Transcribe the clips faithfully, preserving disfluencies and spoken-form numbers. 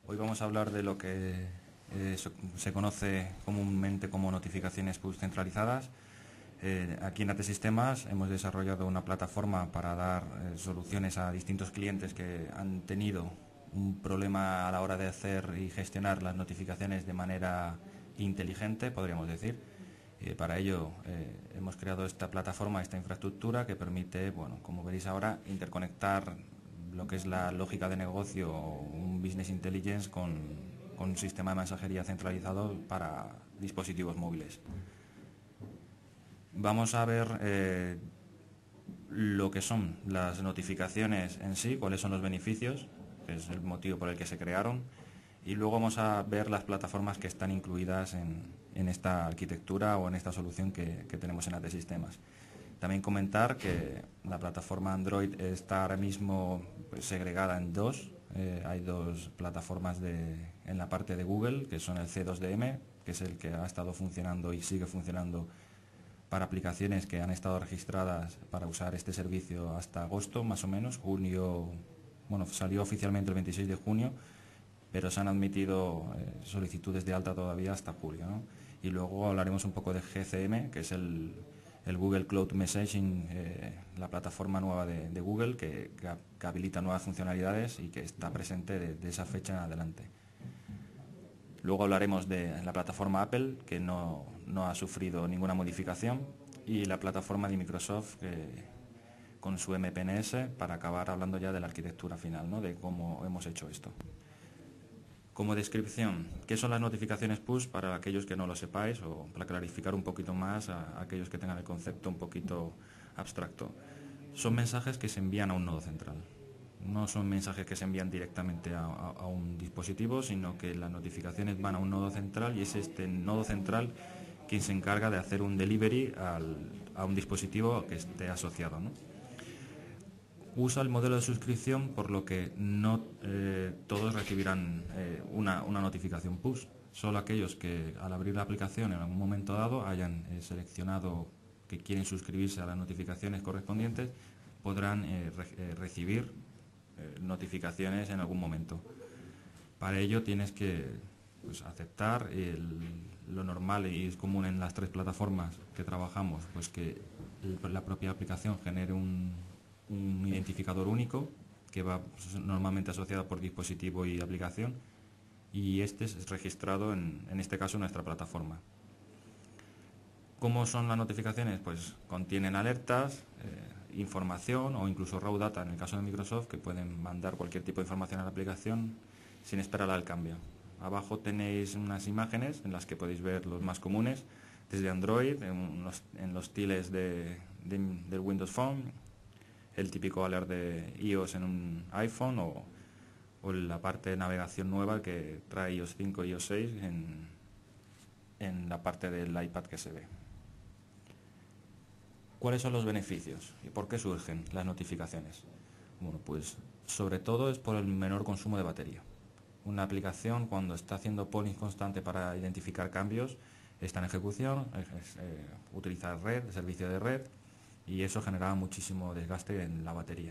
Hoy vamos a hablar de lo que eh, se conoce comúnmente como notificaciones push centralizadas. Eh, aquí en A T Sistemas hemos desarrollado una plataforma para dar eh, soluciones a distintos clientes que han tenido un problema a la hora de hacer y gestionar las notificaciones de manera inteligente, podríamos decir. Eh, para ello eh, hemos creado esta plataforma, esta infraestructura que permite, bueno, como veréis ahora, interconectar lo que es la lógica de negocio o un business intelligence con, con un sistema de mensajería centralizado para dispositivos móviles. Vamos a ver eh, lo que son las notificaciones en sí, cuáles son los beneficios, que es el motivo por el que se crearon, y luego vamos a ver las plataformas que están incluidas en, en esta arquitectura o en esta solución que, que tenemos en A T Sistemas. También comentar que la plataforma Android está ahora mismo pues, segregada en dos. Eh, hay dos plataformas de, en la parte de Google, que son el C dos D M, que es el que ha estado funcionando y sigue funcionando para aplicaciones que han estado registradas para usar este servicio hasta agosto, más o menos. Junio, bueno, salió oficialmente el veintiséis de junio, pero se han admitido eh, solicitudes de alta todavía hasta julio, ¿no? Y luego hablaremos un poco de G C M, que es el, el Google Cloud Messaging, eh, la plataforma nueva de, de Google que, que, que habilita nuevas funcionalidades y que está presente de, de esa fecha en adelante. Luego hablaremos de la plataforma Apple, que no, no ha sufrido ninguna modificación, y la plataforma de Microsoft, que, con su M P N S, para acabar hablando ya de la arquitectura final, ¿no? De cómo hemos hecho esto. Como descripción, ¿qué son las notificaciones push para aquellos que no lo sepáis o para clarificar un poquito más a aquellos que tengan el concepto un poquito abstracto? Son mensajes que se envían a un nodo central. No son mensajes que se envían directamente a, a, a un dispositivo, sino que las notificaciones van a un nodo central y es este nodo central quien se encarga de hacer un delivery al, a un dispositivo que esté asociado, ¿no? Usa el modelo de suscripción, por lo que no eh, todos recibirán eh, una, una notificación push. Solo aquellos que al abrir la aplicación en algún momento dado hayan eh, seleccionado que quieren suscribirse a las notificaciones correspondientes podrán eh, re eh, recibir eh, notificaciones en algún momento. Para ello tienes que pues, aceptar el, lo normal y es común en las tres plataformas que trabajamos, pues que el, la propia aplicación genere un un identificador único que va pues, normalmente asociado por dispositivo y aplicación, y este es registrado en, en este caso en nuestra plataforma. ¿Cómo son las notificaciones? Pues contienen alertas, eh, información o incluso raw data en el caso de Microsoft, que pueden mandar cualquier tipo de información a la aplicación sin esperar al cambio. Abajo tenéis unas imágenes en las que podéis ver los más comunes desde Android, en los, en los tiles de, de, del Windows Phone, el típico alert de iOS en un iPhone o, o la parte de navegación nueva que trae iOS cinco y iOS seis en, en la parte del iPad que se ve. ¿Cuáles son los beneficios y por qué surgen las notificaciones? Bueno, pues sobre todo es por el menor consumo de batería. Una aplicación, cuando está haciendo polling constante para identificar cambios, está en ejecución, es, eh, utiliza red, el servicio de red, y eso generaba muchísimo desgaste en la batería.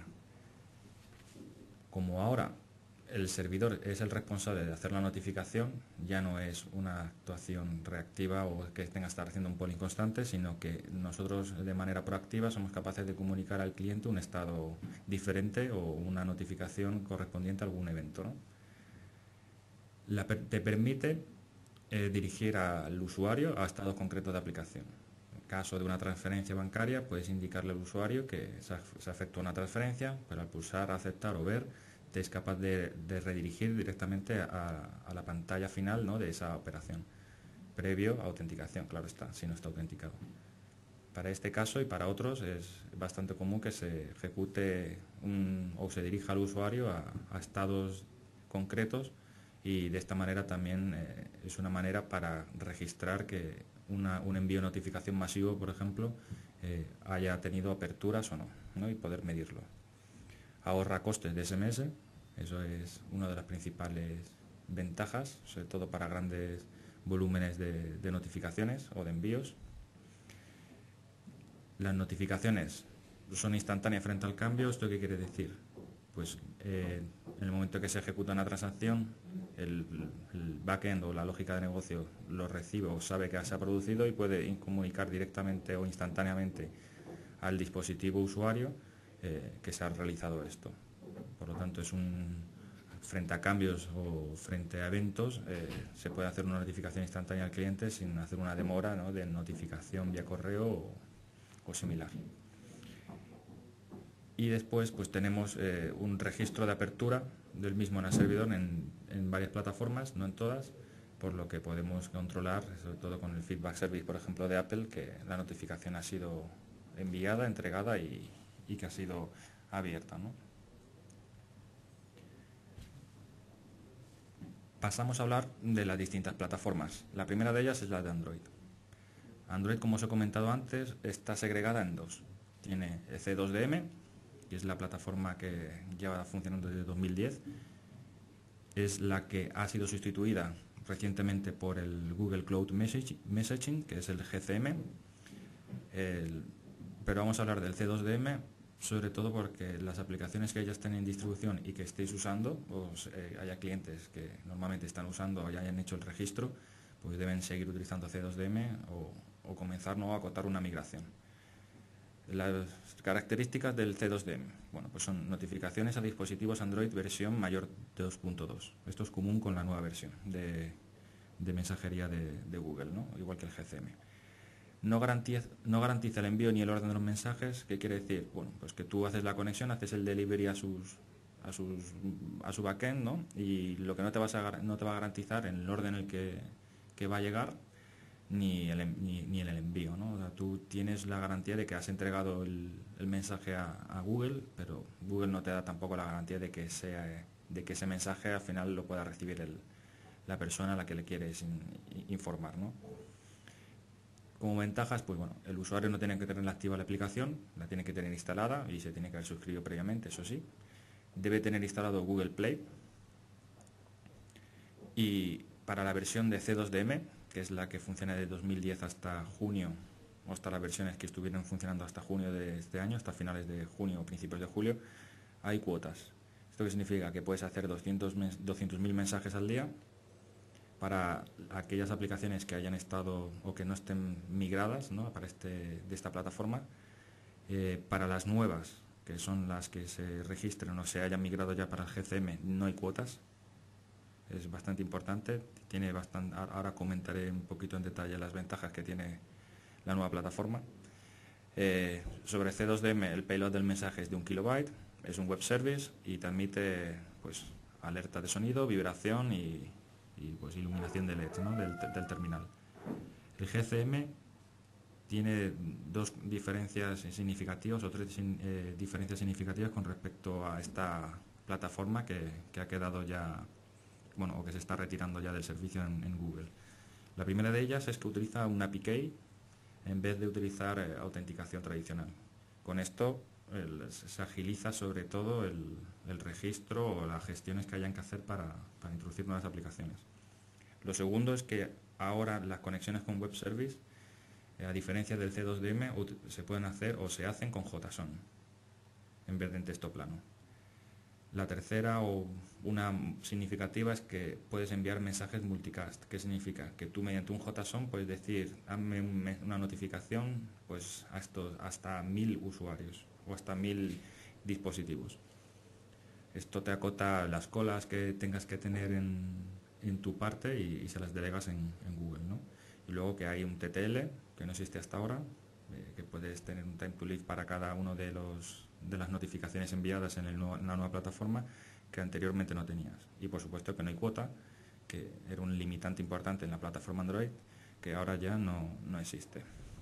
Como ahora el servidor es el responsable de hacer la notificación, ya no es una actuación reactiva o que tenga que estar haciendo un polling constante, sino que nosotros de manera proactiva somos capaces de comunicar al cliente un estado diferente o una notificación correspondiente a algún evento, ¿no? La, te permite eh, dirigir al usuario a estados concretos de aplicación. Caso de una transferencia bancaria, puedes indicarle al usuario que se efectúa una transferencia, pero al pulsar aceptar o ver, te es capaz de, de redirigir directamente a, a la pantalla final, ¿no?, de esa operación, previo a autenticación, claro está, si no está autenticado. Para este caso y para otros es bastante común que se ejecute un, o se dirija al usuario a, a estados concretos, y de esta manera también eh, es una manera para registrar que Una, un envío de notificación masivo, por ejemplo, eh, haya tenido aperturas o no, ¿no? Y poder medirlo. Ahorra costes de S M S, eso es una de las principales ventajas, sobre todo para grandes volúmenes de, de notificaciones o de envíos. Las notificaciones son instantáneas frente al cambio. ¿Esto qué quiere decir? Pues eh, en el momento que se ejecuta una transacción, el, el backend o la lógica de negocio lo recibe o sabe que se ha producido y puede comunicar directamente o instantáneamente al dispositivo usuario eh, que se ha realizado esto. Por lo tanto, es un frente a cambios o frente a eventos, eh, se puede hacer una notificación instantánea al cliente sin hacer una demora, ¿no?, de notificación vía correo o, o similar. Y después pues tenemos eh, un registro de apertura del mismo en el servidor en, en varias plataformas, no en todas, por lo que podemos controlar, sobre todo con el feedback service, por ejemplo, de Apple, que la notificación ha sido enviada, entregada y, y que ha sido abierta, ¿no? Pasamos a hablar de las distintas plataformas. La primera de ellas es la de Android. Android, como os he comentado antes, está segregada en dos. Tiene C dos D M, que es la plataforma que lleva funcionando desde dos mil diez. Es la que ha sido sustituida recientemente por el Google Cloud Messaging, que es el G C M. El, pero vamos a hablar del C dos D M, sobre todo porque las aplicaciones que ya estén en distribución y que estéis usando, o eh, haya clientes que normalmente están usando o ya hayan hecho el registro, pues deben seguir utilizando C dos D M o, o comenzar, ¿no?, a acotar una migración. Las características del C dos D M, bueno, pues son notificaciones a dispositivos Android versión mayor de dos punto dos. Esto es común con la nueva versión de, de mensajería de, de Google, ¿no?, igual que el G C M. No garantiza, no garantiza el envío ni el orden de los mensajes. ¿Qué quiere decir? Bueno, pues que tú haces la conexión, haces el delivery a sus a sus a su backend, ¿no?, y lo que no te vas a no te va a garantizar en el orden en el que, que va a llegar ni el, ni, ni el envío, ¿no? O sea, tú tienes la garantía de que has entregado el, el mensaje a, a Google, pero Google no te da tampoco la garantía de que sea de que ese mensaje al final lo pueda recibir el, la persona a la que le quieres in, informar, ¿no? Como ventajas, pues bueno, el usuario no tiene que tener activa la aplicación, la tiene que tener instalada y se tiene que haber suscrito previamente, eso sí. Debe tener instalado Google Play. Y para la versión de C dos D M, que es la que funciona de dos mil diez hasta junio, o hasta las versiones que estuvieron funcionando hasta junio de este año, hasta finales de junio o principios de julio, hay cuotas. ¿Esto qué significa? Que puedes hacer doscientos mil mensajes al día para aquellas aplicaciones que hayan estado o que no estén migradas, ¿no?, para este, de esta plataforma. Eh, para las nuevas, que son las que se registren o se hayan migrado ya para el G C M, no hay cuotas. Es bastante importante. Tiene bastante, ahora comentaré un poquito en detalle las ventajas que tiene la nueva plataforma. Eh, sobre C dos D M, el payload del mensaje es de un kilobyte, es un web service y te admite pues alerta de sonido, vibración y y pues iluminación de L E D, ¿no?, del, del terminal. El G C M tiene dos diferencias significativas o tres eh, diferencias significativas con respecto a esta plataforma que, que ha quedado ya, bueno, o que se está retirando ya del servicio en, en Google. La primera de ellas es que utiliza un A P I Key en vez de utilizar eh, autenticación tradicional. Con esto el, se agiliza sobre todo el, el registro o las gestiones que hayan que hacer para, para introducir nuevas aplicaciones. Lo segundo es que ahora las conexiones con web service, eh, a diferencia del C dos D M, se pueden hacer o se hacen con JSON en vez de en texto plano. La tercera o una significativa es que puedes enviar mensajes multicast. ¿Qué significa? Que tú mediante un JSON puedes decir, hazme un, una notificación pues a estos, hasta mil usuarios o hasta mil dispositivos. Esto te acota las colas que tengas que tener en, en tu parte y, y se las delegas en, en Google, ¿no? Y luego que hay un T T L que no existe hasta ahora, eh, que puedes tener un time to live para cada uno de los de las notificaciones enviadas en, el nuevo, en la nueva plataforma que anteriormente no tenías. Y por supuesto que no hay cuota, que era un limitante importante en la plataforma Android, que ahora ya no, no existe.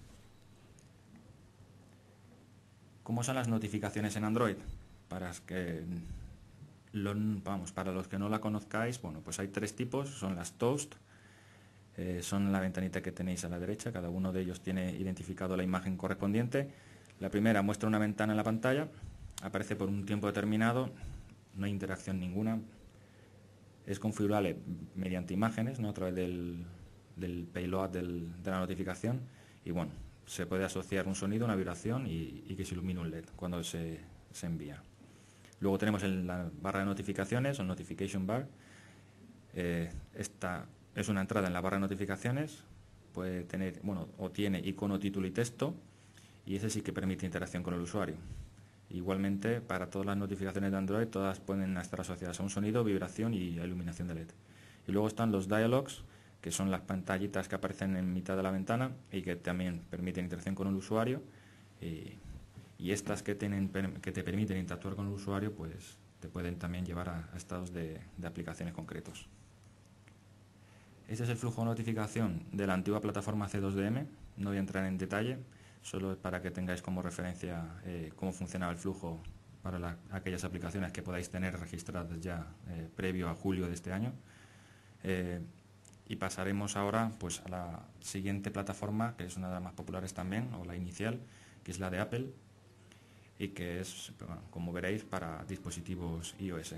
¿Cómo son las notificaciones en Android? Para que lo, vamos, para los que no la conozcáis, bueno, pues hay tres tipos, son las Toast, eh, son la ventanita que tenéis a la derecha, cada uno de ellos tiene identificado la imagen correspondiente. La primera muestra una ventana en la pantalla, aparece por un tiempo determinado, no hay interacción ninguna, es configurable mediante imágenes, ¿no?, a través del, del payload del, de la notificación, y bueno, se puede asociar un sonido, una vibración y, y que se ilumine un L E D cuando se, se envía. Luego tenemos en la barra de notificaciones, o notification bar, Eh, esta es una entrada en la barra de notificaciones, puede tener, bueno, o tiene icono, título y texto, y ese sí que permite interacción con el usuario. Igualmente, para todas las notificaciones de Android, todas pueden estar asociadas a un sonido, vibración y a iluminación de L E D. Y luego están los dialogs, que son las pantallitas que aparecen en mitad de la ventana y que también permiten interacción con el usuario. Y, y estas que, tienen, que te permiten interactuar con el usuario, pues te pueden también llevar a, a estados de, de aplicaciones concretos. Este es el flujo de notificación de la antigua plataforma C dos D M. No voy a entrar en detalle, solo es para que tengáis como referencia eh, cómo funcionaba el flujo para la, aquellas aplicaciones que podáis tener registradas ya eh, previo a julio de este año. Eh, y pasaremos ahora pues a la siguiente plataforma, que es una de las más populares también, o la inicial, que es la de Apple, y que es, bueno, como veréis, para dispositivos iOS.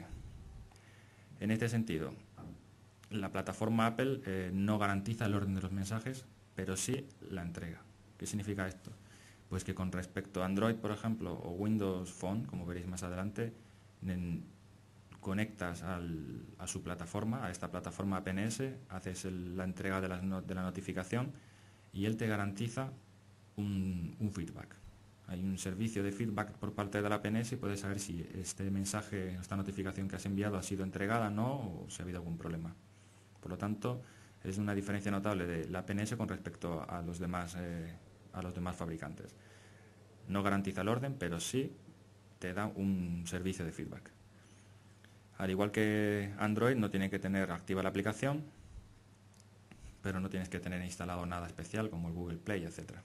En este sentido, la plataforma Apple eh, no garantiza el orden de los mensajes, pero sí la entrega. ¿Qué significa esto? Pues que con respecto a Android, por ejemplo, o Windows Phone, como veréis más adelante, en, conectas al, a su plataforma, a esta plataforma P N S, haces el, la entrega de la, de la notificación y él te garantiza un, un feedback. Hay un servicio de feedback por parte de la P N S y puedes saber si este mensaje, esta notificación que has enviado ha sido entregada o no, o si ha habido algún problema. Por lo tanto, es una diferencia notable de la P N S con respecto a los demás, eh, a los demás fabricantes. No garantiza el orden, pero sí te da un servicio de feedback. Al igual que Android, no tiene que tener activa la aplicación, pero no tienes que tener instalado nada especial como el Google Play, etcétera.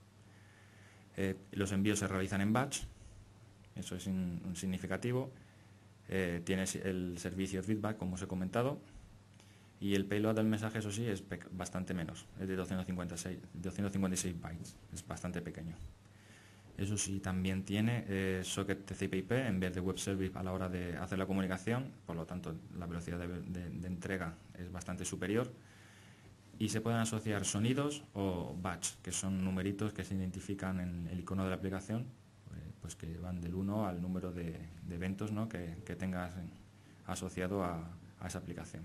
Eh, los envíos se realizan en batch, eso es in, un significativo. Eh, tienes el servicio de feedback, como os he comentado, y el payload del mensaje, eso sí, es bastante menos, es de doscientos cincuenta y seis, doscientos cincuenta y seis bytes, es bastante pequeño. Eso sí, también tiene eh, socket T C P I P en vez de web service a la hora de hacer la comunicación, por lo tanto la velocidad de, de, de entrega es bastante superior. Y se pueden asociar sonidos o batch, que son numeritos que se identifican en el icono de la aplicación, eh, pues que van del uno al número de, de eventos, ¿no?, que, que tengas asociado a, a esa aplicación.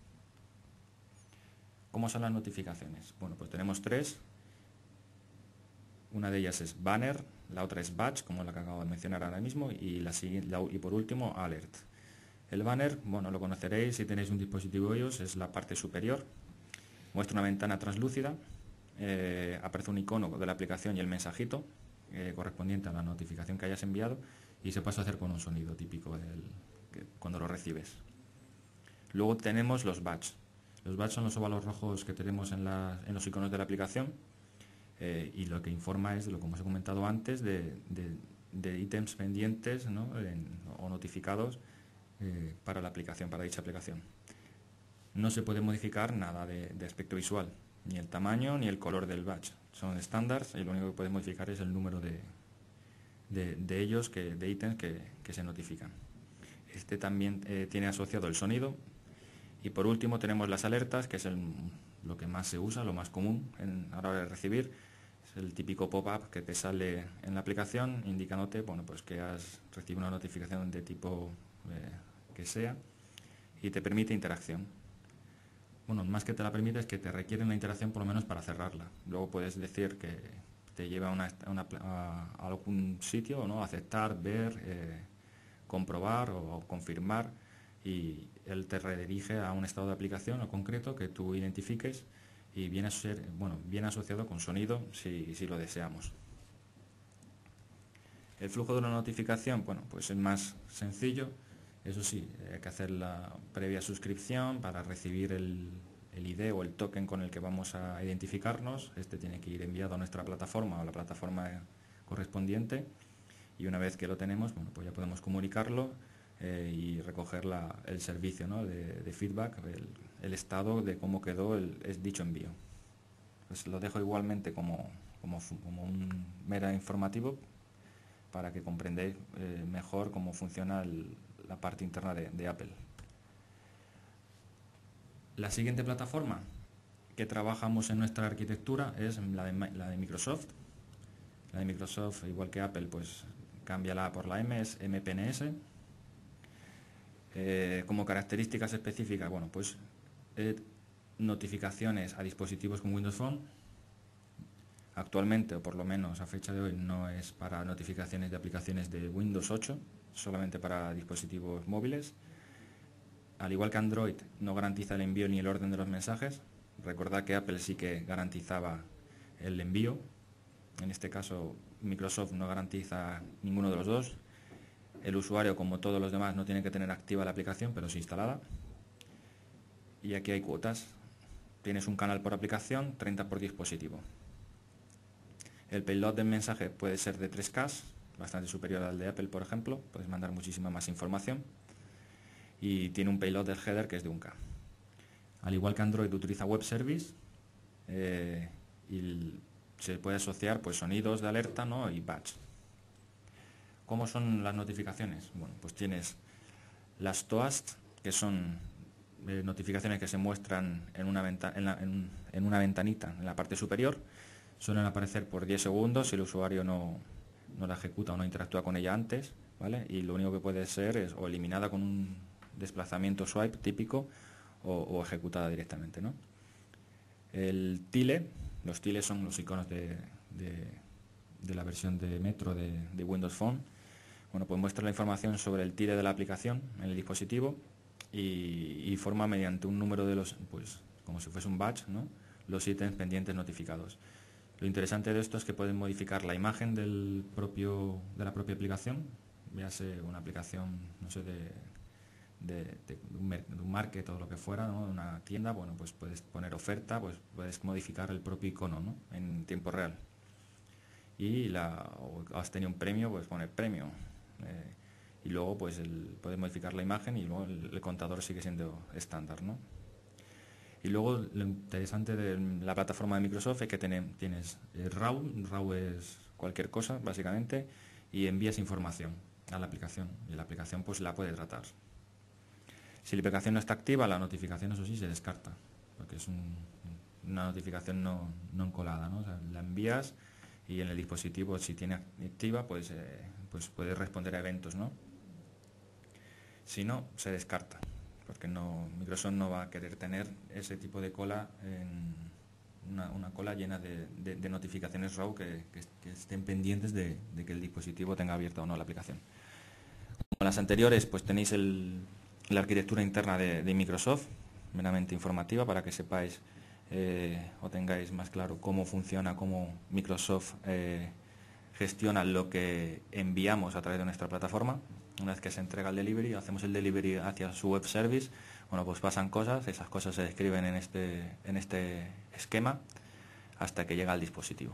¿Cómo son las notificaciones? Bueno, pues tenemos tres. Una de ellas es banner, la otra es batch, como la que acabo de mencionar ahora mismo, y, la, la, y por último alert. El banner, bueno, lo conoceréis si tenéis un dispositivo iOS, es la parte superior. Muestra una ventana translúcida, eh, aparece un icono de la aplicación y el mensajito eh, correspondiente a la notificación que hayas enviado, y se puede hacer con un sonido típico del, que, cuando lo recibes. Luego tenemos los batch. Los batch son los óvalos rojos que tenemos en, la, en los iconos de la aplicación, eh, y lo que informa es, lo como os he comentado antes, de, de, de ítems pendientes, ¿no?, en, o notificados eh, para la aplicación, para dicha aplicación. No se puede modificar nada de, de aspecto visual, ni el tamaño ni el color del batch. Son estándares y lo único que puedes modificar es el número de, de, de ellos, que, de ítems que, que se notifican. Este también eh, tiene asociado el sonido. Y por último tenemos las alertas, que es el, lo que más se usa, lo más común en, a la hora de recibir. Es el típico pop-up que te sale en la aplicación indicándote, bueno, pues que has recibido una notificación de tipo eh, que sea, y te permite interacción. Bueno, más que te la permite es que te requiere una interacción por lo menos para cerrarla. Luego puedes decir que te lleva a, una, a, una, a algún sitio, ¿no?, aceptar, ver, eh, comprobar o, o confirmar, y él te redirige a un estado de aplicación o concreto que tú identifiques, y viene a ser, bueno, viene asociado con sonido si, si lo deseamos. El flujo de una notificación, bueno, pues es más sencillo. Eso sí, hay que hacer la previa suscripción para recibir el, el I D o el token con el que vamos a identificarnos. Este tiene que ir enviado a nuestra plataforma o a la plataforma correspondiente, y una vez que lo tenemos, bueno, pues ya podemos comunicarlo eh, y recoger la, el servicio, ¿no?, de, de feedback, el, el estado de cómo quedó el, es dicho envío. Pues lo dejo igualmente como, como, como un mero informativo para que comprendáis eh, mejor cómo funciona el, la parte interna de, de Apple. La siguiente plataforma que trabajamos en nuestra arquitectura es la de, la de Microsoft. La de Microsoft, igual que Apple, pues cambia la A por la M, es M P N S. Eh, como características específicas, bueno, pues eh, notificaciones a dispositivos con Windows Phone. Actualmente, o por lo menos a fecha de hoy, no es para notificaciones de aplicaciones de Windows ocho, solamente para dispositivos móviles. Al igual que Android, no garantiza el envío ni el orden de los mensajes. Recordad que Apple sí que garantizaba el envío. En este caso, Microsoft no garantiza ninguno de los dos. El usuario, como todos los demás, no tiene que tener activa la aplicación, pero sí instalada. Y aquí hay cuotas. Tienes un canal por aplicación, treinta por dispositivo. El payload del mensaje puede ser de tres K, bastante superior al de Apple, por ejemplo. Puedes mandar muchísima más información. Y tiene un payload del header que es de un K. Al igual que Android, utiliza web service eh, y se puede asociar pues sonidos de alerta, ¿no? Y batch. ¿Cómo son las notificaciones? Bueno, pues tienes las Toast, que son eh, notificaciones que se muestran en una, venta en, la, en, en una ventanita en la parte superior. Suelen aparecer por diez segundos si el usuario no, no la ejecuta o no interactúa con ella antes, ¿vale? Y lo único que puede ser es o eliminada con un desplazamiento swipe típico o, o ejecutada directamente, ¿no? El tile, los tiles son los iconos de, de, de la versión de Metro de, de Windows Phone. Bueno, pues muestra la información sobre el tile de la aplicación en el dispositivo y, y forma mediante un número de los, pues como si fuese un batch, ¿no? Los ítems pendientes notificados. Lo interesante de esto es que pueden modificar la imagen del propio, de la propia aplicación, véase una aplicación, no sé, de, de, de, un, de un market o lo que fuera, ¿no? Una tienda, bueno, pues puedes poner oferta, pues puedes modificar el propio icono, ¿no? En tiempo real. Y la, o has tenido un premio, pues poner premio. Eh, y luego pues el, puedes modificar la imagen y luego el, el contador sigue siendo estándar, ¿no? Y luego lo interesante de la plataforma de Microsoft es que tiene, tienes RAW, RAW es cualquier cosa básicamente, y envías información a la aplicación y la aplicación pues la puede tratar. Si la aplicación no está activa, la notificación eso sí se descarta, porque es un, una notificación no, no encolada, ¿no? O sea, la envías y en el dispositivo si tiene activa pues, eh, pues puedes responder a eventos, ¿no? Si no, se descarta, porque no, Microsoft no va a querer tener ese tipo de cola, en una, una cola llena de, de, de notificaciones RAW que, que, que estén pendientes de, de que el dispositivo tenga abierta o no la aplicación. Como las anteriores, pues tenéis el, la arquitectura interna de, de Microsoft, meramente informativa, para que sepáis eh, o tengáis más claro cómo funciona, cómo Microsoft eh, gestiona lo que enviamos a través de nuestra plataforma. Una vez que se entrega el delivery, hacemos el delivery hacia su web service, bueno, pues pasan cosas, esas cosas se describen en este, en este esquema hasta que llega al dispositivo.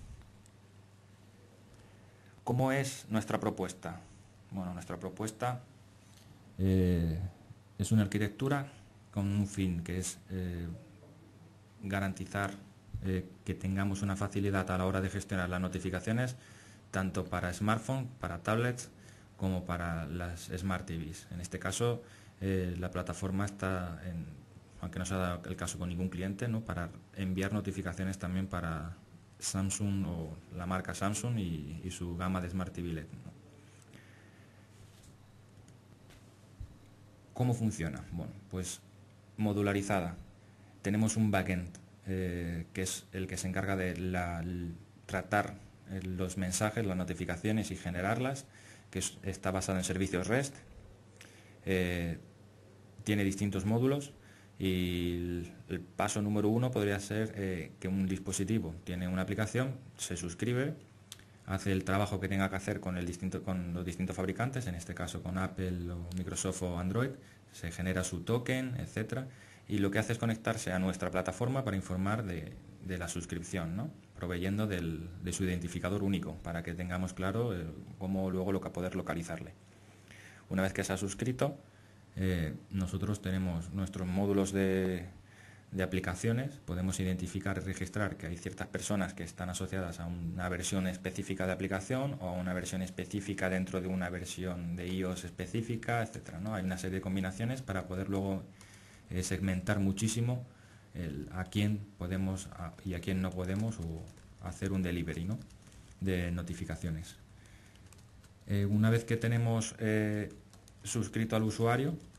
¿Cómo es nuestra propuesta? Bueno, nuestra propuesta eh, es una arquitectura con un fin que es eh, garantizar eh, que tengamos una facilidad a la hora de gestionar las notificaciones, tanto para smartphone, para tablets, como para las Smart T Vs. En este caso, eh, la plataforma está, en, aunque no se ha dado el caso con ningún cliente, ¿no?, para enviar notificaciones también para Samsung o la marca Samsung y, y su gama de Smart T V L E D, ¿no? ¿Cómo funciona? Bueno, pues modularizada. Tenemos un backend eh, que es el que se encarga de la, el, tratar los mensajes, las notificaciones y generarlas, que es, está basado en servicios REST. Eh, tiene distintos módulos y el, el paso número uno podría ser eh, que un dispositivo tiene una aplicación, se suscribe, hace el trabajo que tenga que hacer con, el distinto, con los distintos fabricantes, en este caso con Apple o Microsoft o Android, se genera su token, etcétera, y lo que hace es conectarse a nuestra plataforma para informar de, de la suscripción, ¿no?, proveyendo del, de su identificador único para que tengamos claro eh, cómo luego lo que poder localizarle. Una vez que se ha suscrito, eh, nosotros tenemos nuestros módulos de, de aplicaciones, podemos identificar y registrar que hay ciertas personas que están asociadas a una versión específica de aplicación o a una versión específica dentro de una versión de iOS específica, etcétera, ¿no? Hay una serie de combinaciones para poder luego eh, segmentar muchísimo el, a quién podemos a, y a quién no podemos o hacer un delivery, ¿no?, de notificaciones. Eh, una vez que tenemos eh, suscrito al usuario,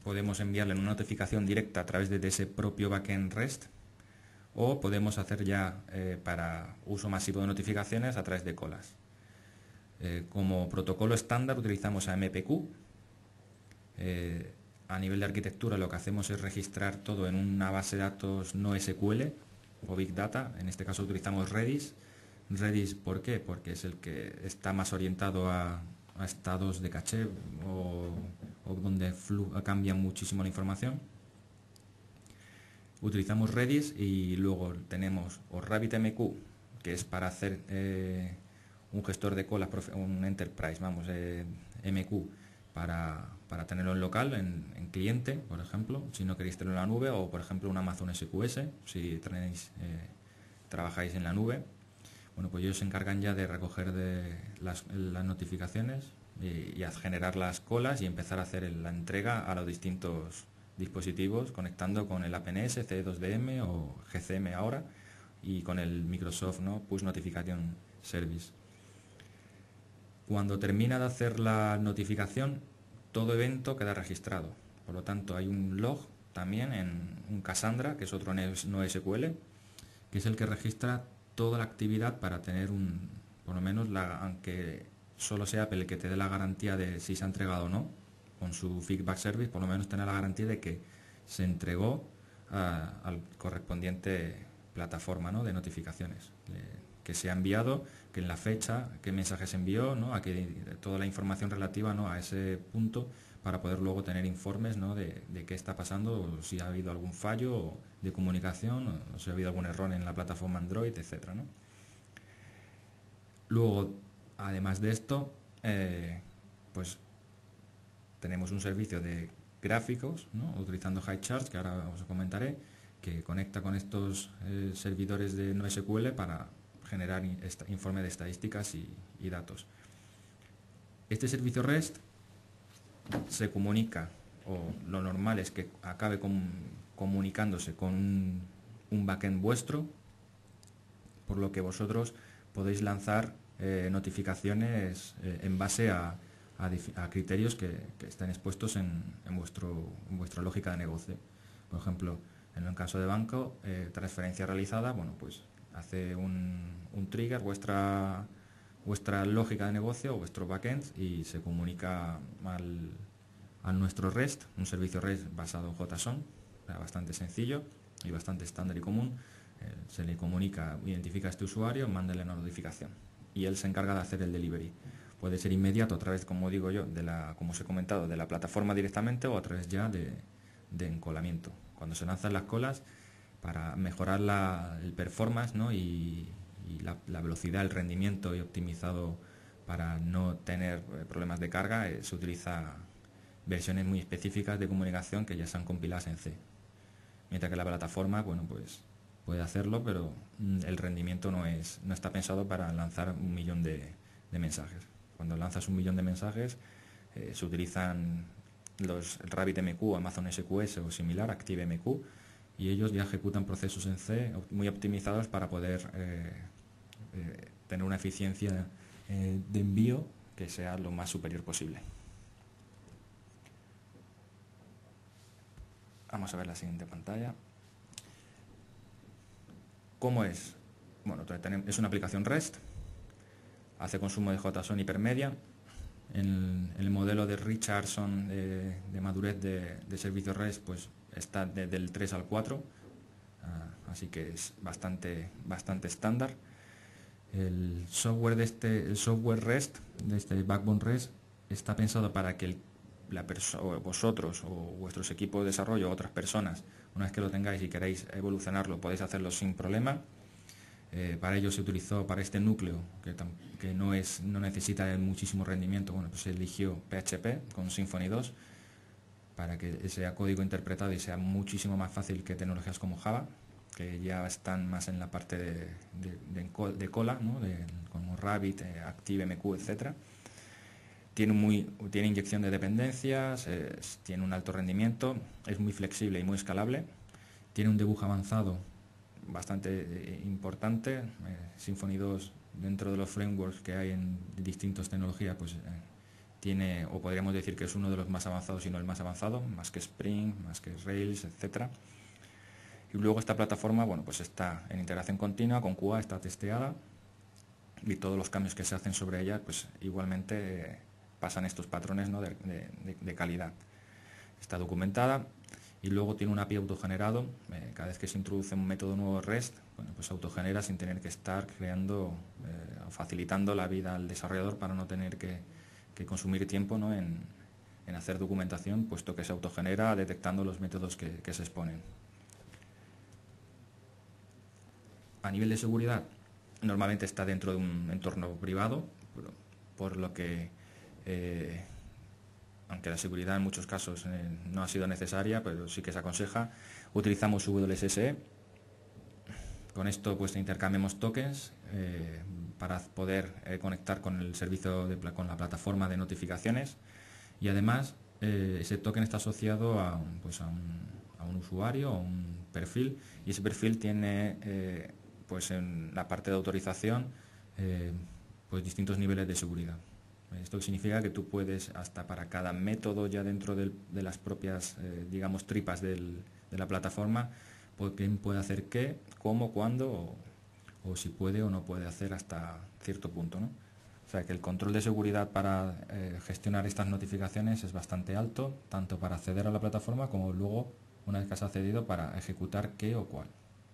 podemos enviarle una notificación directa a través de ese propio backend REST, o podemos hacer ya eh, para uso masivo de notificaciones a través de colas. Eh, como protocolo estándar utilizamos a M P Q. Eh, a nivel de arquitectura lo que hacemos es registrar todo en una base de datos no S Q L o Big Data. En este caso utilizamos Redis. Redis, ¿por qué? Porque es el que está más orientado a, a estados de caché o, o donde cambia muchísimo la información. Utilizamos Redis y luego tenemos o RabbitMQ, que es para hacer eh, un gestor de colas, un enterprise, vamos, eh, M Q, para, para tenerlo en local, en, en cliente, por ejemplo, si no queréis tenerlo en la nube, o por ejemplo un Amazon S Q S, si tenéis, eh, trabajáis en la nube. Bueno, pues ellos se encargan ya de recoger de las, las notificaciones y, y a generar las colas y empezar a hacer la entrega a los distintos dispositivos, conectando con el A P N S, C dos D M o G C M ahora, y con el Microsoft, ¿no?, Push Notification Service. Cuando termina de hacer la notificación, todo evento queda registrado. Por lo tanto, hay un log también en un Cassandra, que es otro no S Q L, que es el que registra toda la actividad para tener un, por lo menos, la, aunque solo sea Apple el que te dé la garantía de si se ha entregado o no, con su feedback service, por lo menos tener la garantía de que se entregó a, al correspondiente plataforma, ¿no?, de notificaciones, eh, que se ha enviado, que en la fecha, qué mensaje se envió, ¿no?, a que toda la información relativa, ¿no?, a ese punto, para poder luego tener informes, ¿no?, de, de qué está pasando, o si ha habido algún fallo de comunicación, o si ha habido algún error en la plataforma Android, etcétera, ¿no? Luego, además de esto, eh, pues tenemos un servicio de gráficos, ¿no?, utilizando HighCharts, que ahora os comentaré, que conecta con estos eh, servidores de no S Q L para generar informe de estadísticas y, y datos. Este servicio REST se comunica, o lo normal es que acabe con, comunicándose con un, un backend vuestro, por lo que vosotros podéis lanzar eh, notificaciones eh, en base a, a, a criterios que, que estén expuestos en, en, vuestro, en vuestra lógica de negocio. Por ejemplo, en el caso de banco, eh, transferencia realizada, bueno, pues hace un, un trigger vuestra, vuestra lógica de negocio o vuestro backend y se comunica al, a nuestro REST, un servicio REST basado en JSON, bastante sencillo y bastante estándar y común. Eh, se le comunica, identifica a este usuario, mándale una notificación y él se encarga de hacer el delivery. Puede ser inmediato a través, como digo yo, de la, como os he comentado, de la plataforma directamente, o a través ya de, de encolamiento. Cuando se lanzan las colas, para mejorar la, el performance, ¿no?, y, y la, la velocidad, el rendimiento, y optimizado para no tener problemas de carga, eh, se utiliza versiones muy específicas de comunicación que ya están compiladas en C. Mientras que la plataforma, bueno, pues puede hacerlo, pero el rendimiento no, es, no está pensado para lanzar un millón de, de mensajes. Cuando lanzas un millón de mensajes, eh, se utilizan los RabbitMQ, Amazon S Q S o similar, ActiveMQ, y ellos ya ejecutan procesos en C muy optimizados para poder eh, eh, tener una eficiencia eh, de envío que sea lo más superior posible. Vamos a ver la siguiente pantalla. ¿Cómo es? Bueno, es una aplicación REST, hace consumo de JSON hipermedia. En el modelo de Richardson de, de madurez de, de servicios REST, pues está de, del tres al cuatro, uh, así que es bastante bastante estándar. El software de este el software REST, de este Backbone REST, está pensado para que el, la o vosotros o vuestros equipos de desarrollo o otras personas, una vez que lo tengáis y queréis evolucionarlo, podéis hacerlo sin problema. Eh, para ello se utilizó, para este núcleo, que, que no, es, no necesita muchísimo rendimiento, bueno, pues se eligió P H P con Symfony dos para que sea código interpretado y sea muchísimo más fácil que tecnologías como Java, que ya están más en la parte de, de, de, de cola, ¿no?, de, como Rabbit, eh, ActiveMQ, etcétera. Tiene, muy, tiene inyección de dependencias, eh, tiene un alto rendimiento, es muy flexible y muy escalable, tiene un debug avanzado bastante eh, importante. eh, Symfony dos, dentro de los frameworks que hay en distintas tecnologías, pues eh, tiene, o podríamos decir que es uno de los más avanzados, si no el más avanzado, más que Spring, más que Rails, etcétera. Y luego esta plataforma, bueno, pues está en integración continua con Q A, está testeada, y todos los cambios que se hacen sobre ella, pues igualmente eh, pasan estos patrones, ¿no?, de, de, de calidad. Está documentada y luego tiene un A P I autogenerado. Eh, cada vez que se introduce un método nuevo REST, bueno, pues autogenera sin tener que estar creando eh, o facilitando la vida al desarrollador para no tener que, que consumir tiempo, ¿no?, en, en hacer documentación, puesto que se autogenera detectando los métodos que, que se exponen. A nivel de seguridad, normalmente está dentro de un entorno privado, por, por lo que, eh, aunque la seguridad en muchos casos eh, no ha sido necesaria, pero sí que se aconseja, utilizamos W S S E. Con esto pues intercambiamos tokens eh, para poder eh, conectar con el servicio, de, con la plataforma de notificaciones, y además eh, ese token está asociado a, pues, a, un, a un usuario, a un perfil, y ese perfil tiene eh, pues en la parte de autorización eh, pues distintos niveles de seguridad. Esto significa que tú puedes, hasta para cada método ya dentro del, de las propias eh, digamos tripas del, de la plataforma, pues quién puede hacer qué, cómo, cuándo, o, o si puede o no puede hacer hasta cierto punto, ¿no? O sea que el control de seguridad para eh, gestionar estas notificaciones es bastante alto, tanto para acceder a la plataforma como luego, una vez que has accedido, para ejecutar qué o cuál.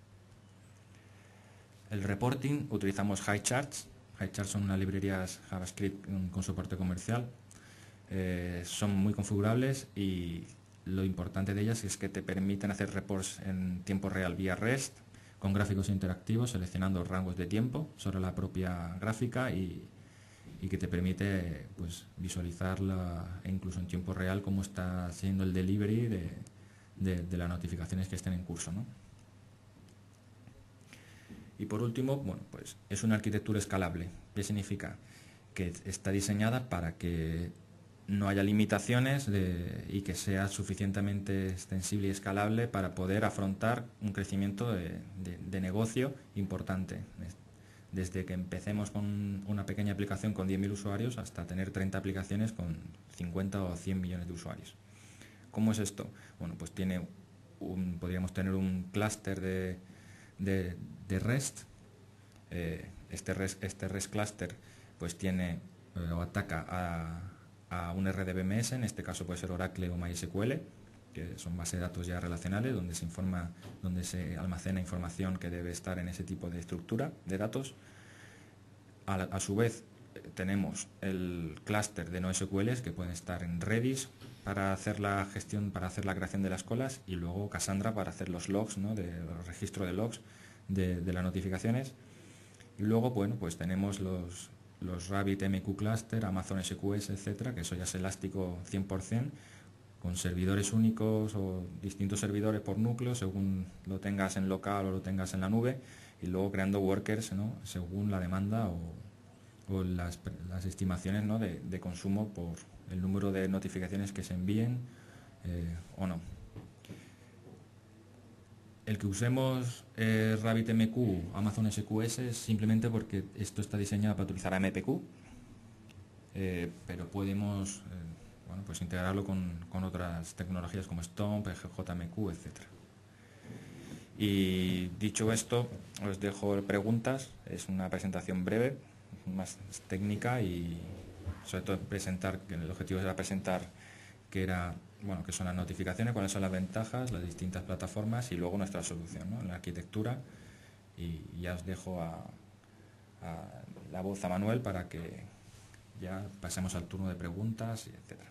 El reporting, utilizamos Highcharts. Highcharts son unas librerías JavaScript con soporte comercial. Eh, son muy configurables y lo importante de ellas es que te permiten hacer reports en tiempo real vía REST, con gráficos interactivos, seleccionando rangos de tiempo sobre la propia gráfica y, y que te permite pues, visualizar la, incluso en tiempo real cómo está siendo el delivery de, de, de las notificaciones que estén en curso, ¿no? Y por último, bueno, pues es una arquitectura escalable. ¿Qué significa? Que está diseñada para que no haya limitaciones de, y que sea suficientemente extensible y escalable para poder afrontar un crecimiento de, de, de negocio importante. Desde que empecemos con una pequeña aplicación con diez mil usuarios hasta tener treinta aplicaciones con cincuenta o cien millones de usuarios. ¿Cómo es esto? Bueno, pues tiene un, podríamos tener un clúster de, de, de REST. Eh, este REST, este REST cluster pues tiene eh, o ataca a, a un R D B M S, en este caso puede ser Oracle o MySQL, que son bases de datos ya relacionales donde se informa, donde se almacena información que debe estar en ese tipo de estructura de datos. A, a su vez tenemos el clúster de NoSQLs que pueden estar en Redis para hacer la gestión, para hacer la creación de las colas, y luego Cassandra para hacer los logs, ¿no?, de los registros de logs de, de las notificaciones. Y luego, bueno, pues tenemos los, los RabbitMQ Cluster, Amazon S Q S, etcétera, que eso ya es elástico cien por cien, con servidores únicos o distintos servidores por núcleo, según lo tengas en local o lo tengas en la nube, y luego creando workers, ¿no?, según la demanda o, o las, las estimaciones, ¿no?, de, de consumo por el número de notificaciones que se envíen eh, o no. El que usemos eh, RabbitMQ, Amazon S Q S, es simplemente porque esto está diseñado para utilizar a M P Q, eh, pero podemos eh, bueno, pues integrarlo con, con otras tecnologías como Stomp, J M Q, etcétera. Y dicho esto, os dejo preguntas. Es una presentación breve, más técnica, y sobre todo presentar, que el objetivo era presentar que era, bueno, que son las notificaciones, cuáles son las ventajas, las distintas plataformas y luego nuestra solución, ¿no?, la arquitectura. Y ya os dejo a, a la voz a Manuel para que ya pasemos al turno de preguntas, etcétera.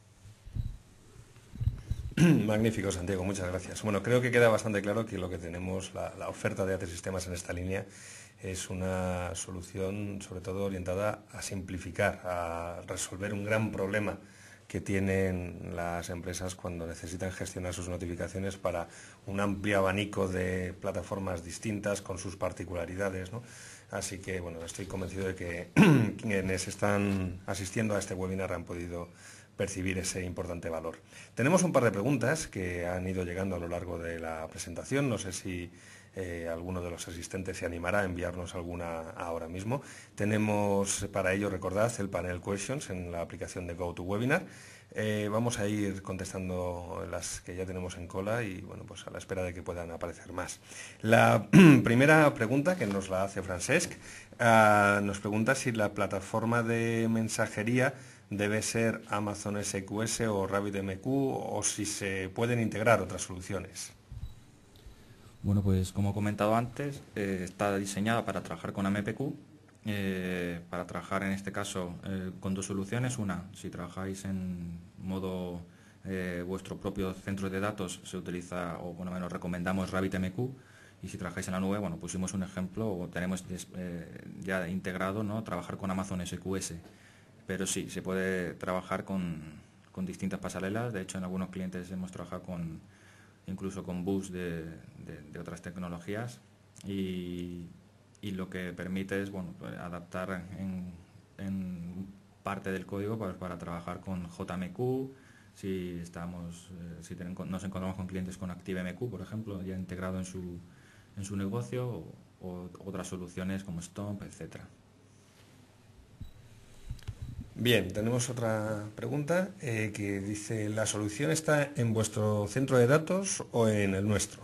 Magnífico, Santiago, muchas gracias. Bueno, creo que queda bastante claro que lo que tenemos, la, la oferta de A T Sistemas en esta línea, es una solución sobre todo orientada a simplificar, a resolver un gran problema que tienen las empresas cuando necesitan gestionar sus notificaciones para un amplio abanico de plataformas distintas con sus particularidades, ¿no? Así que, bueno, estoy convencido de que quienes están asistiendo a este webinar han podido percibir ese importante valor. Tenemos un par de preguntas que han ido llegando a lo largo de la presentación. No sé si eh, alguno de los asistentes se animará a enviarnos alguna ahora mismo. Tenemos para ello, recordad, el panel Questions en la aplicación de GoToWebinar. Eh, vamos a ir contestando las que ya tenemos en cola y bueno, pues a la espera de que puedan aparecer más. La primera pregunta, que nos la hace Francesc, uh, nos pregunta si la plataforma de mensajería debe ser Amazon S Q S o RabbitMQ o si se pueden integrar otras soluciones. Bueno, pues como he comentado antes, eh, está diseñada para trabajar con A M P Q, eh, para trabajar en este caso eh, con dos soluciones. Una, si trabajáis en modo eh, vuestro propio centro de datos, se utiliza, o bueno, menos recomendamos RabbitMQ, y si trabajáis en la nube, bueno, pusimos un ejemplo, o tenemos eh, ya integrado, ¿no?, trabajar con Amazon S Q S. Pero sí, se puede trabajar con, con distintas pasarelas. De hecho, en algunos clientes hemos trabajado con incluso con bus de, de, de otras tecnologías, y, y lo que permite es, bueno, pues adaptar en, en parte del código para, para trabajar con J M Q, si, estamos, eh, si ten, nos encontramos con clientes con ActiveMQ, por ejemplo, ya integrado en su, en su negocio, o, o otras soluciones como Stomp, etcétera. Bien, tenemos otra pregunta eh, que dice, ¿la solución está en vuestro centro de datos o en el nuestro?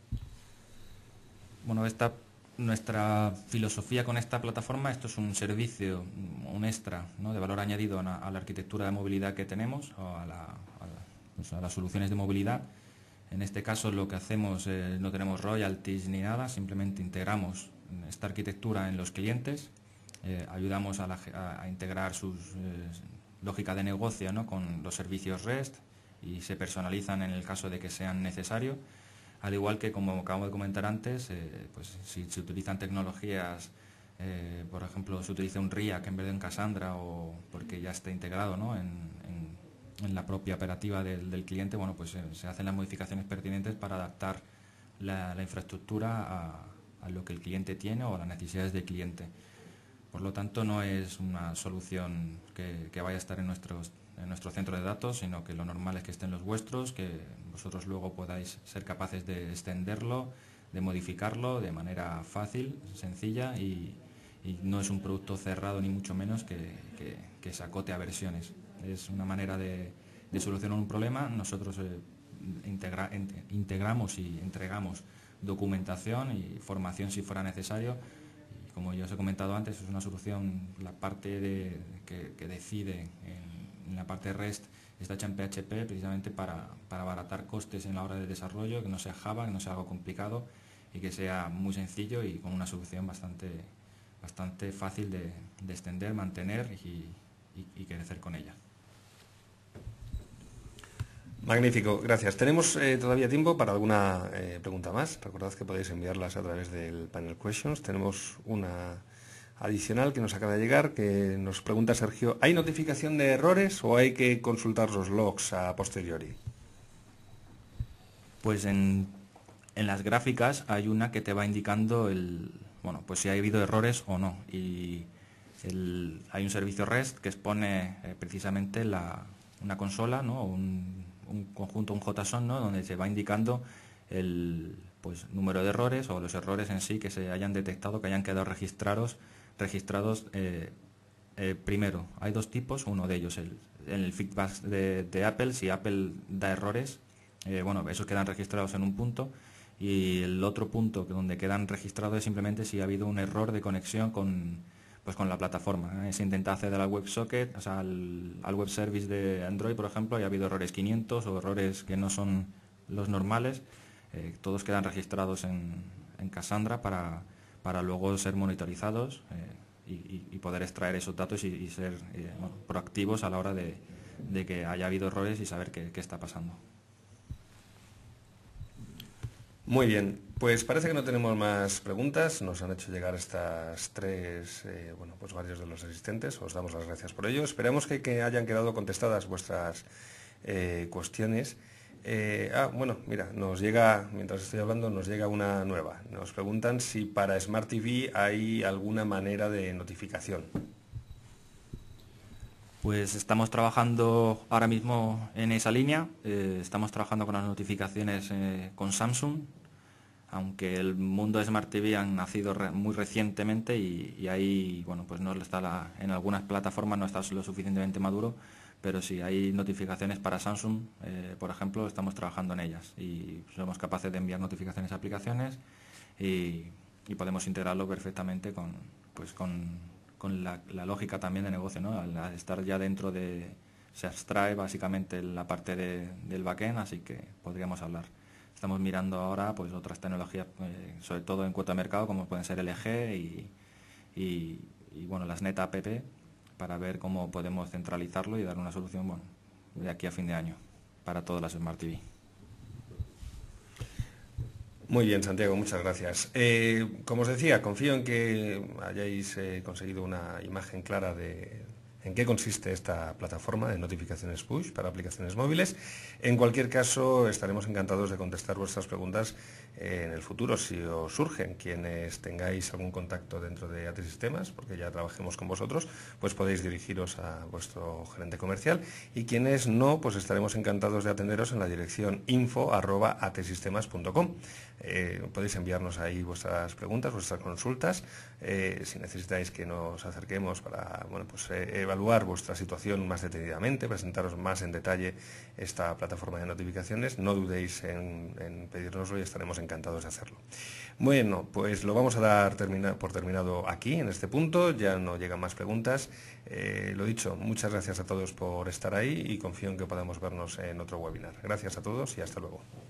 Bueno, esta, nuestra filosofía con esta plataforma, esto es un servicio, un extra, ¿no?, de valor añadido a la, a la arquitectura de movilidad que tenemos, o a, la, a, la, pues a las soluciones de movilidad. En este caso lo que hacemos, eh, no tenemos royalties ni nada, simplemente integramos esta arquitectura en los clientes. Eh, ayudamos a, la, a, a integrar sus eh, lógica de negocio, ¿no?, con los servicios REST, y se personalizan en el caso de que sean necesarios. Al igual que, como acabo de comentar antes, eh, pues si se utilizan tecnologías, eh, por ejemplo, se utiliza un RIAC en vez de un Cassandra, o porque ya está integrado, ¿no?, en, en, en la propia operativa del, del cliente, bueno, pues eh, se hacen las modificaciones pertinentes para adaptar la, la infraestructura a, a lo que el cliente tiene o a las necesidades del cliente. Por lo tanto, no es una solución que, que vaya a estar en, nuestros, en nuestro centro de datos, sino que lo normal es que estén los vuestros, que vosotros luego podáis ser capaces de extenderlo, de modificarlo de manera fácil, sencilla, y, y no es un producto cerrado ni mucho menos que, que, que se acote a versiones. Es una manera de, de solucionar un problema. Nosotros eh, integra, integramos y entregamos documentación y formación si fuera necesario. Como ya os he comentado antes, es una solución, la parte de, que, que decide en, en la parte REST está hecha en P H P precisamente para, para abaratar costes en la hora de desarrollo, que no sea Java, que no sea algo complicado, y que sea muy sencillo y con una solución bastante, bastante fácil de, de extender, mantener y, y, y crecer con ella. Magnífico, gracias. Tenemos eh, todavía tiempo para alguna eh, pregunta más. Recordad que podéis enviarlas a través del panel Questions. Tenemos una adicional que nos acaba de llegar, que nos pregunta Sergio, ¿hay notificación de errores o hay que consultar los logs a posteriori? Pues en, en las gráficas hay una que te va indicando el, bueno, pues si ha habido errores o no. Y el, hay un servicio REST que expone eh, precisamente la, una consola, ¿no?, un, un conjunto, un JSON, ¿no?, donde se va indicando el, pues, número de errores o los errores en sí que se hayan detectado, que hayan quedado registrados. registrados eh, eh, primero, hay dos tipos, uno de ellos, el, el feedback de, de Apple, si Apple da errores, eh, bueno, esos quedan registrados en un punto, y el otro punto que donde quedan registrados es simplemente si ha habido un error de conexión con, pues con la plataforma, ¿eh? Se intenta acceder al WebSocket, o sea, al, al web service de Android, por ejemplo, y ha habido errores quinientos o errores que no son los normales, eh, todos quedan registrados en, en Cassandra para, para luego ser monitorizados eh, y, y poder extraer esos datos y, y ser eh, bueno, proactivos a la hora de, de que haya habido errores y saber qué, qué está pasando. Muy bien, pues parece que no tenemos más preguntas. Nos han hecho llegar estas tres, eh, bueno, pues varios de los asistentes. Os damos las gracias por ello. Esperamos que, que hayan quedado contestadas vuestras eh, cuestiones. Eh, ah, bueno, mira, nos llega, mientras estoy hablando, nos llega una nueva. Nos preguntan si para Smart T V hay alguna manera de notificación. Pues estamos trabajando ahora mismo en esa línea. Eh, estamos trabajando con las notificaciones eh, con Samsung. aunque el mundo de Smart T V han nacido re, muy recientemente y, y ahí, bueno, pues no está la, en algunas plataformas no está lo suficientemente maduro, pero sí hay notificaciones para Samsung, eh, por ejemplo, estamos trabajando en ellas y somos capaces de enviar notificaciones a aplicaciones y, y podemos integrarlo perfectamente con, pues con, con la, la lógica también de negocio, ¿no? Al estar ya dentro de, se abstrae básicamente la parte de, del backend, así que podríamos hablar. Estamos mirando ahora pues otras tecnologías, eh, sobre todo en cuota de mercado, como pueden ser L G y, y, y bueno, las NetApp, para ver cómo podemos centralizarlo y dar una solución, bueno, de aquí a fin de año para todas las Smart T V. Muy bien, Santiago, muchas gracias. Eh, como os decía, confío en que hayáis eh, conseguido una imagen clara de en qué consiste esta plataforma de notificaciones push para aplicaciones móviles. En cualquier caso, estaremos encantados de contestar vuestras preguntas eh, en el futuro, si os surgen. Quienes tengáis algún contacto dentro de A T Sistemas, porque ya trabajemos con vosotros, pues podéis dirigiros a vuestro gerente comercial, y quienes no, pues estaremos encantados de atenderos en la dirección info arroba atesistemas punto com. Eh, podéis enviarnos ahí vuestras preguntas, vuestras consultas, eh, si necesitáis que nos acerquemos para, bueno, pues eh, evaluar vuestra situación más detenidamente, presentaros más en detalle esta plataforma de notificaciones. No dudéis en, en pedírnoslo y estaremos encantados de hacerlo. Bueno, pues lo vamos a dar termina, por terminado aquí, en este punto. Ya no llegan más preguntas. Eh, lo dicho, muchas gracias a todos por estar ahí y confío en que podamos vernos en otro webinar. Gracias a todos y hasta luego.